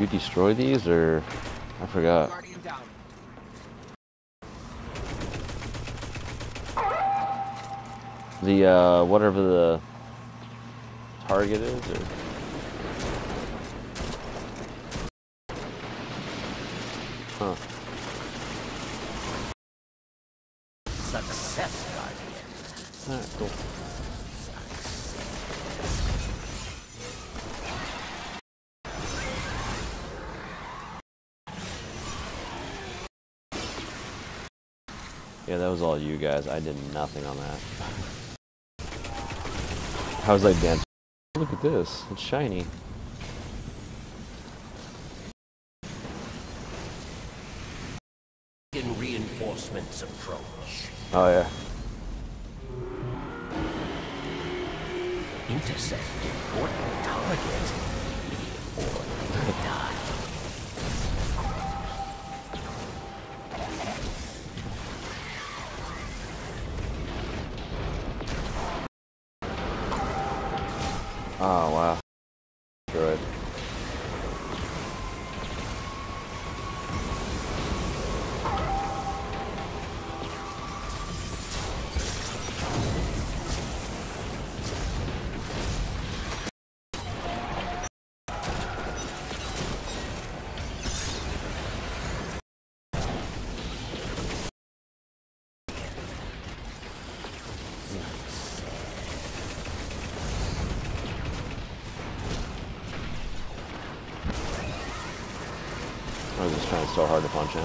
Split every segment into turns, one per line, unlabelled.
you destroy these, or I forgot. The whatever the target is, or huh?
Success, Guardian.
Alright, cool. Yeah, that was all you guys. I did nothing on that. I was like, damn, look at this. It's shiny.
In reinforcements approach.
Oh, yeah.
Intercept important target. Or die.
Oh, wow. Good. I was just trying so hard to punch him.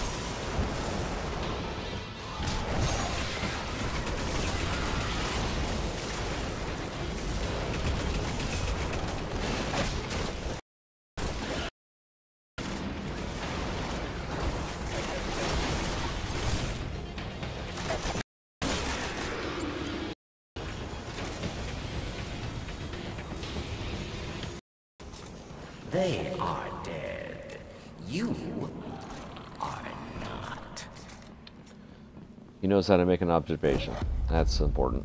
They are dead. You are not.
He knows how to make an observation. That's important.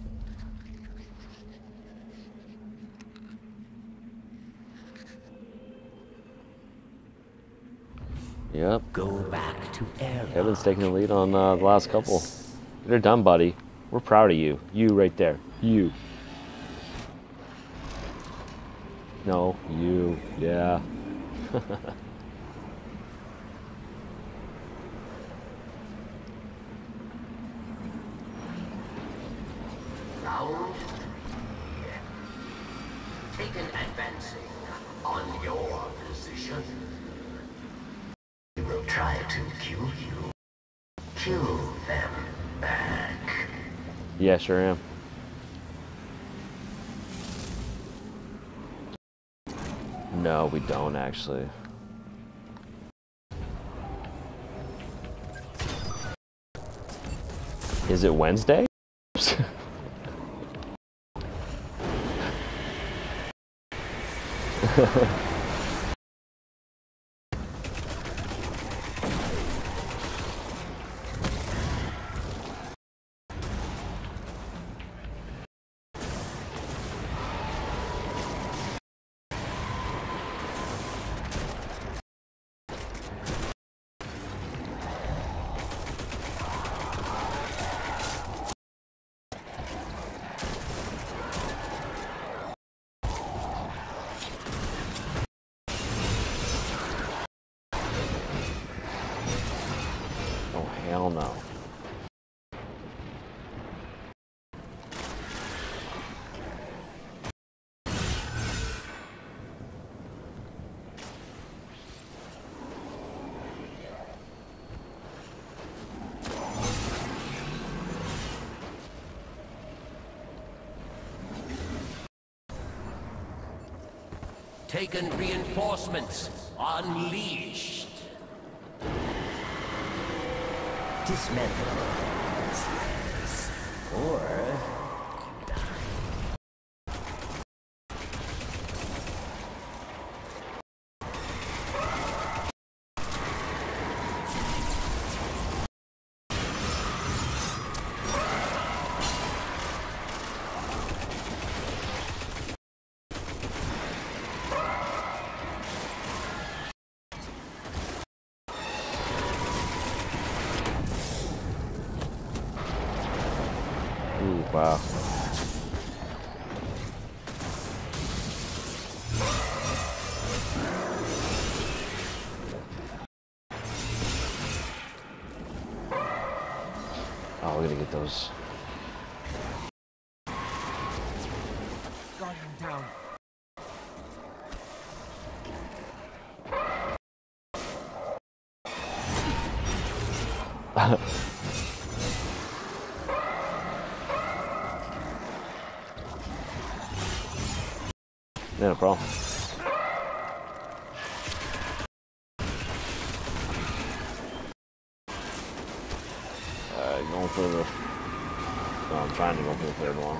Yep.
Go back to Erla.
Kevin's taking the lead on the last couple. You're done, buddy. We're proud of you. You right there. You. No, you. Yeah.
Round 3. Taken advancing on your position. We will try to kill you. Kill them back.
Yeah, sure am. No, we don't actually. Is it Wednesday? Oh, hell no.
Taken reinforcements. Unleashed. Dismantle. Or
Wow. Oh, we're gonna get those.
Guardian down.
Yeah, no problem. Going for the. No, I'm trying to go for the third one.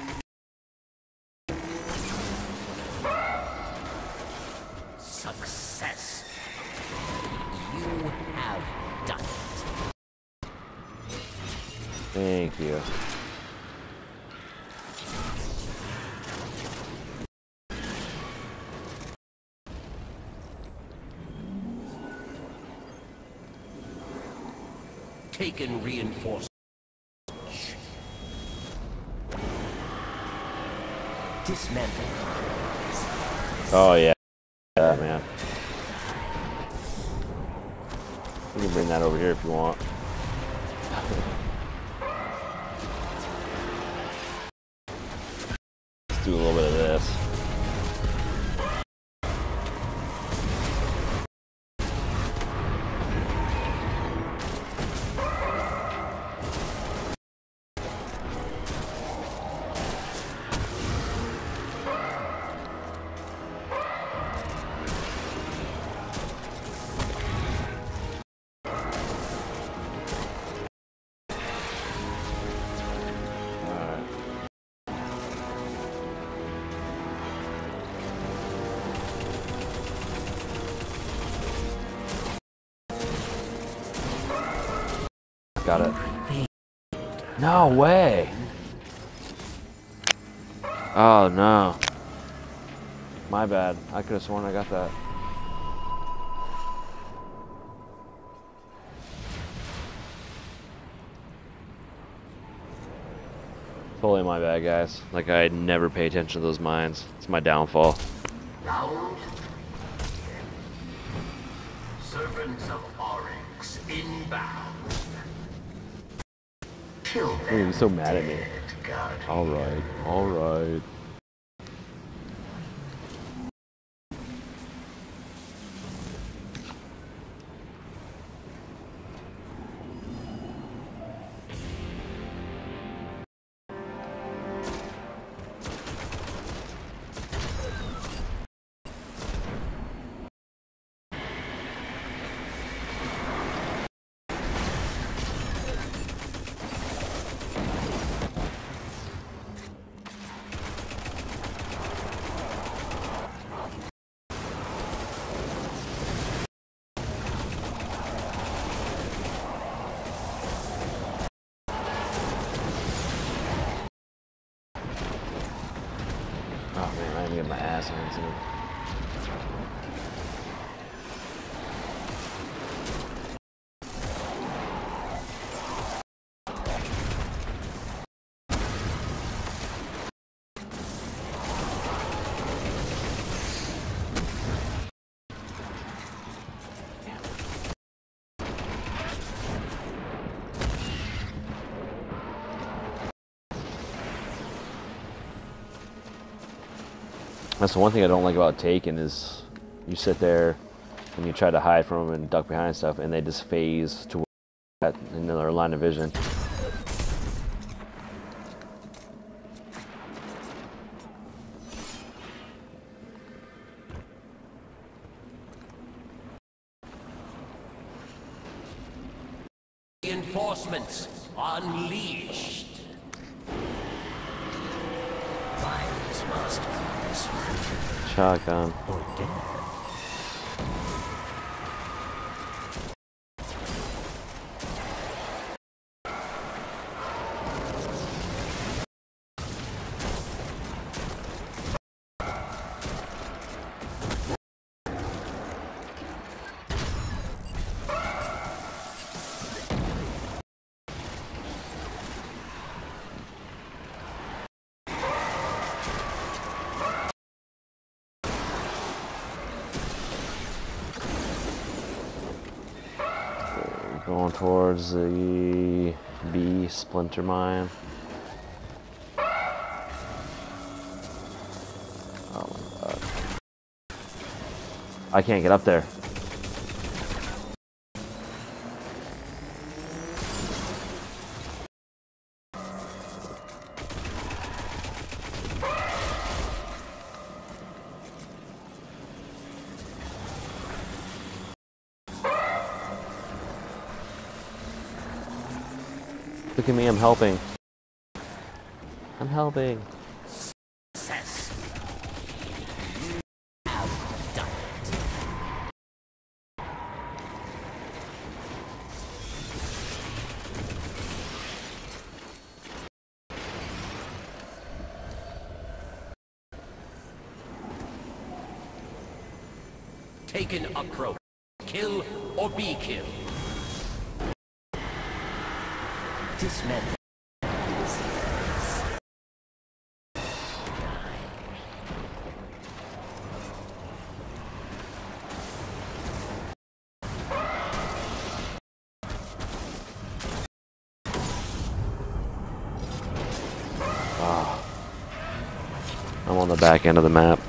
Success. You have done it.
Thank you.
Taken reinforcements. Dismantle.
Oh yeah, yeah, man. You can bring that over here if you want. Let's do a little bit of this. Got it. No way. Oh no. My bad. I could have sworn I got that. Totally my bad, guys. Like, I never pay attention to those mines. It's my downfall.
Round. Servants of Oryx inbound. Kill them.
Ooh, he's so mad at me.
Guardian.
Alright, alright. Oh man, I didn't get my ass handed to me. That's the one thing I don't like about Taken is you sit there and you try to hide from them and duck behind stuff, and they just phase to that in their line of vision.
Reinforcements unleashed. Violence must be dismantled
Shotgun.
or death.
Going towards the B splinter mine. Oh my god. I can't get up there. Look at me, I'm helping. I'm helping.
Success. You have done it. Taken approach. Kill or be killed. Dismantle.
Ah. I'm on the back end of the map.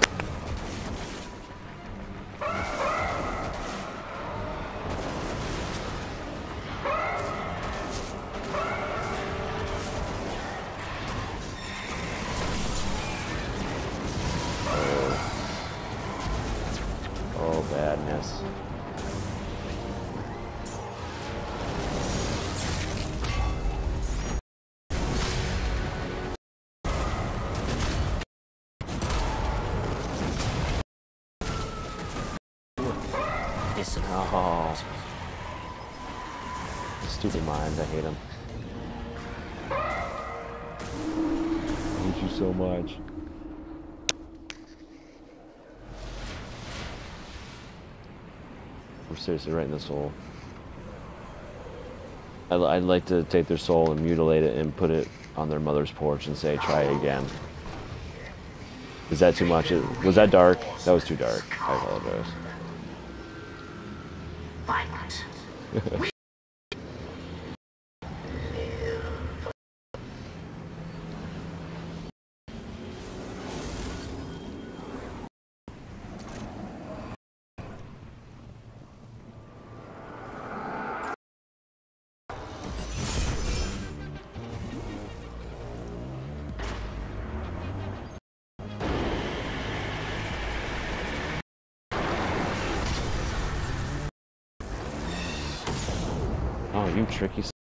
Oh, badness. Oh. Stupid mines, I hate them. I hate you so much. We're seriously right in the soul. I'd like to take their soul and mutilate it and put it on their mother's porch and say, try again. Is that too much? Was that dark? That was too dark. I apologize.
Violent.
Oh, you tricky s***.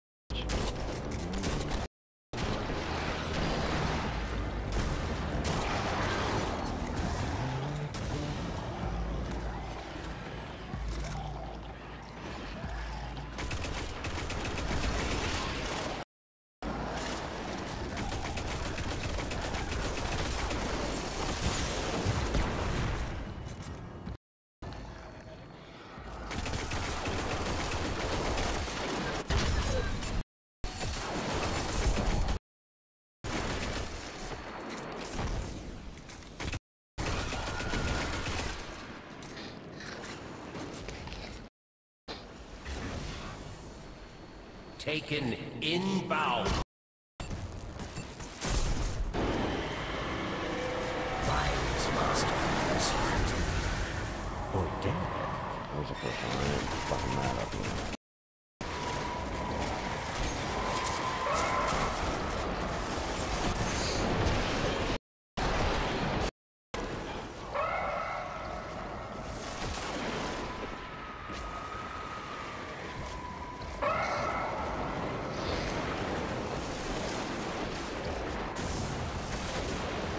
Taken inbound. Lives must be whispered or dead.
That was the first one. I didn't fucking mad up here.